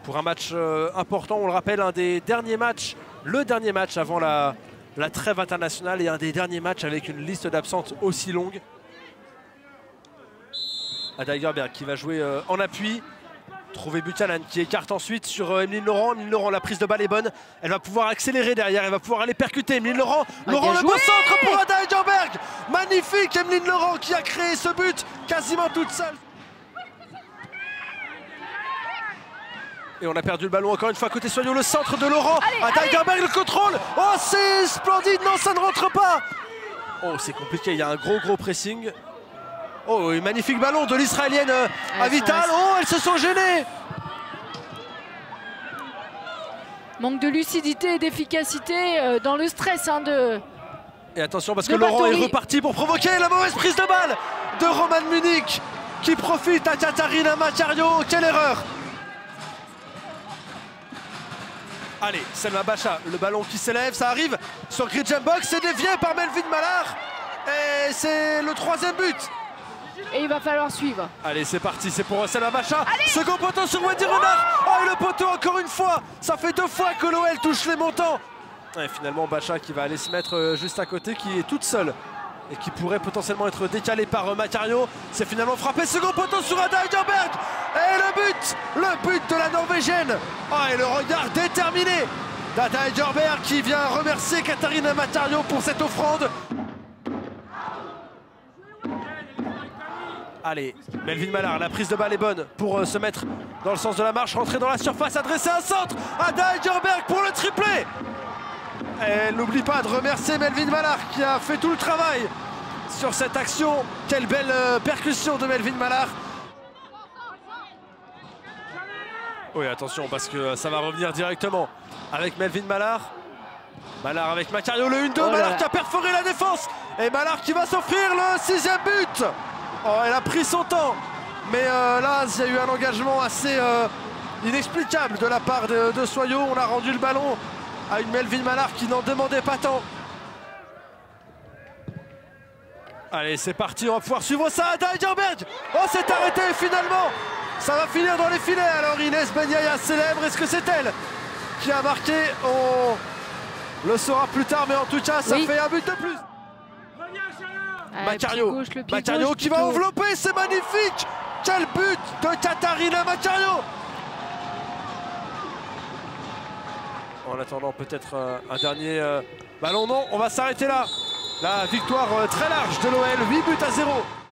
pour un match important. On le rappelle, un des derniers matchs, le dernier match avant la trêve internationale et un des derniers matchs avec une liste d'absentes aussi longue. Ada Hegerberg qui va jouer en appui. Trouver Buchanan qui écarte ensuite sur Emeline Laurent. Emeline Laurent, la prise de balle est bonne. Elle va pouvoir accélérer derrière, elle va pouvoir aller percuter. Emeline Laurent, Laurent le beau centre pour Ada Hegerberg. Magnifique Emeline Laurent qui a créé ce but quasiment toute seule. Et on a perdu le ballon encore une fois côté Soyaux, le centre de Laurent. Ada Hegerberg le contrôle. Oh c'est splendide, non ça ne rentre pas. Oh c'est compliqué, il y a un gros pressing. Oh, un magnifique ballon de l'Israélienne Avital. Oh, elles se sont gênées. Manque de lucidité et d'efficacité dans le stress Et attention parce que Laurent est reparti pour provoquer la mauvaise prise de balle de Roman Munich qui profite à Katarina Macario. Quelle erreur. Allez, Selma Bacha, le ballon qui s'élève, ça arrive sur Gridgem Box, c'est dévié par Melvin Mallard. Et c'est le 3e but. Et il va falloir suivre. Allez, c'est parti, c'est pour Selma Bacha. Second poteau sur Wendy Renard. Oh, et le poteau encore une fois. Ça fait 2 fois que l'OL touche les montants. Et finalement, Bacha qui va aller se mettre juste à côté, qui est toute seule et qui pourrait potentiellement être décalée par Macario. C'est finalement frappé. Second poteau sur Ada Hegerberg. Et le but de la Norvégienne. Oh, et le regard déterminé d'Ada Hegerberg qui vient remercier Katarina Macario pour cette offrande. Allez, Melvin Mallard, la prise de balle est bonne pour se mettre dans le sens de la marche, rentrer dans la surface, adresser un centre. Ada Hegerberg pour le triplé. Elle n'oublie pas de remercier Melvin Mallard qui a fait tout le travail sur cette action. Quelle belle percussion de Melvin Mallard. Oui, attention parce que ça va revenir directement avec Melvin Mallard. Mallard avec Macario, le 1-2, Mallard qui a perforé la défense. Et Mallard qui va s'offrir le 6e but. Oh, elle a pris son temps, mais là, il y a eu un engagement assez inexplicable de la part de Soyaux. On a rendu le ballon à une Melvin Mallard qui n'en demandait pas tant. Allez, c'est parti, on va pouvoir suivre ça. Ada Hegerberg. Oh, c'est arrêté finalement. Ça va finir dans les filets. Alors Inès Benyaïa célèbre. Est-ce que c'est elle qui a marqué? On le saura plus tard, mais en tout cas, ça fait un but de plus. Macario, Macario qui va envelopper, c'est magnifique. Quel but de Katarina Macario. En attendant peut-être un dernier ballon, non, on va s'arrêter là. La victoire très large de l'OL, 8 buts à 0.